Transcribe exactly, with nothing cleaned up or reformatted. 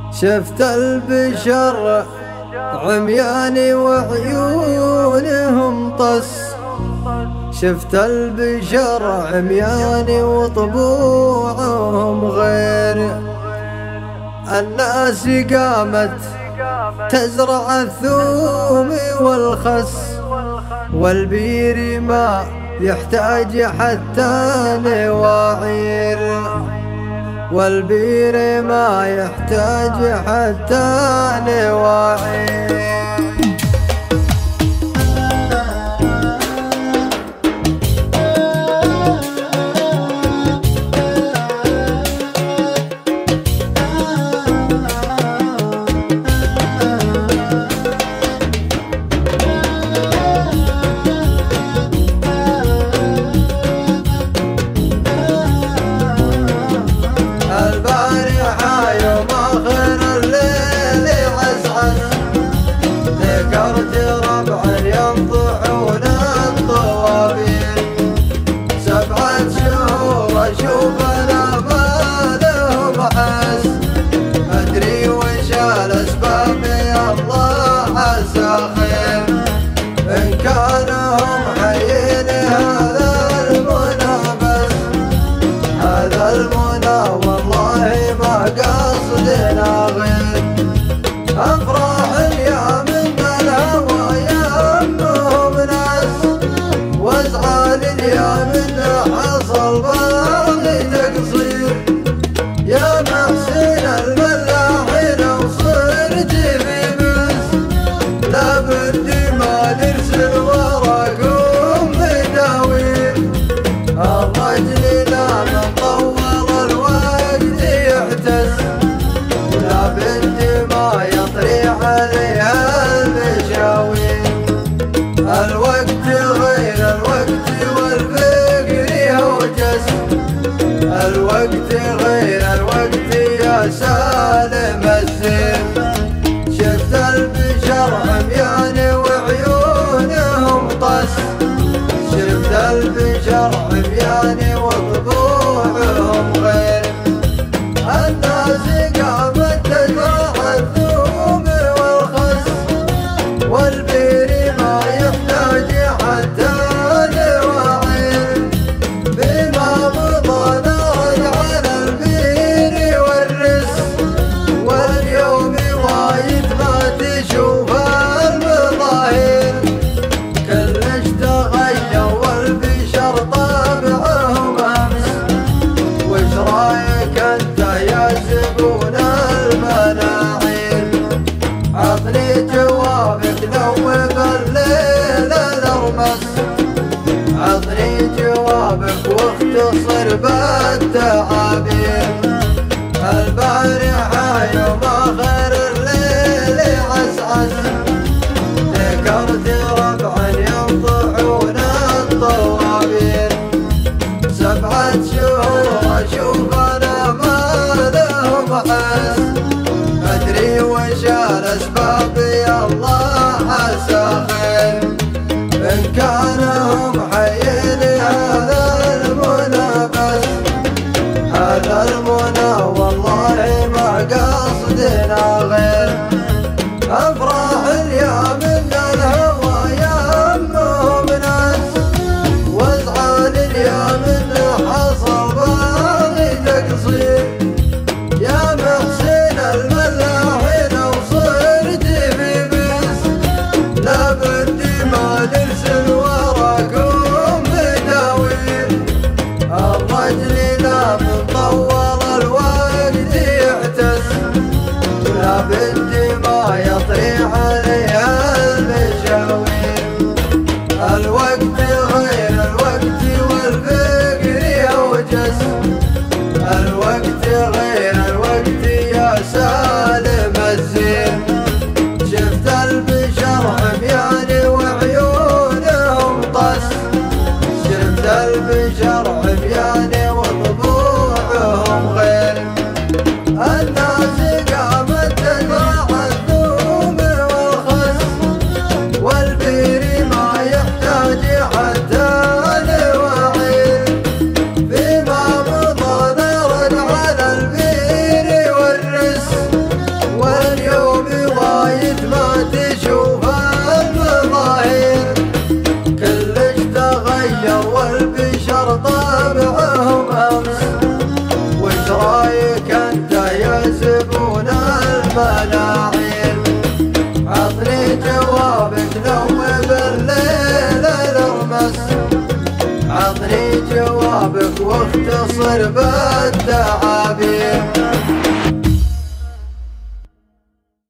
شفت البشر عمياني وعيونهم طس، شفت البشر عمياني وطبوعهم غير. الناس قامت تزرع الثوم والخس، والبير ما يحتاج حتى لواعير، والبير ما يحتاج حتى لواعير. أفراح اليوم من الهوى يهمهم ناس، وازعال اليوم اللي حصل باغي تقصير. يا محسن الملاحين وصرت في بس، لابد ما نرسل وراكم بداوير. الرجل لا من طول الوقت يحتس، لابد ما يطريح عليها المشاوير. الوقت غير الوقت والفقر يوجس، الوقت غير الوقت يا سالم السير. شفت البشر عميان وعيونهم طس، شفت البشر عميان وطبوعهم غير. الناس قامت تزرع الثوم والخس، والبير ما يحتاج حتى لواعير. بما مضى نهج على البير والرس، واليوم وايد ما تشوف المظاهر. كلش تغير والبشر طبعهم امس، وش رايك انت يا زبون المناعير؟ عطني جوابك نوب الليل الارمس، عطني جوابك واختصر بالتعابير. البارحة يوم اخر الليل عسعس، ذكرت ربعا ينطحون الطوابير. سبعة شهور اشوف انا ما لهم حس، ادري وش الاسباب يا الله عسى خير. ان كانهم حيين هذا المنى بس، هذا المنى والله ما قصدنا غير. افراح اليوم من الهوى يهمهم ناس، وازعال اليوم اللي حصل باغي تقصير. يا محسن الملاحين وصرت الملاعين. عطني جوابك لو بالليل نرمس، عطني جوابك واختصر بالتعابير.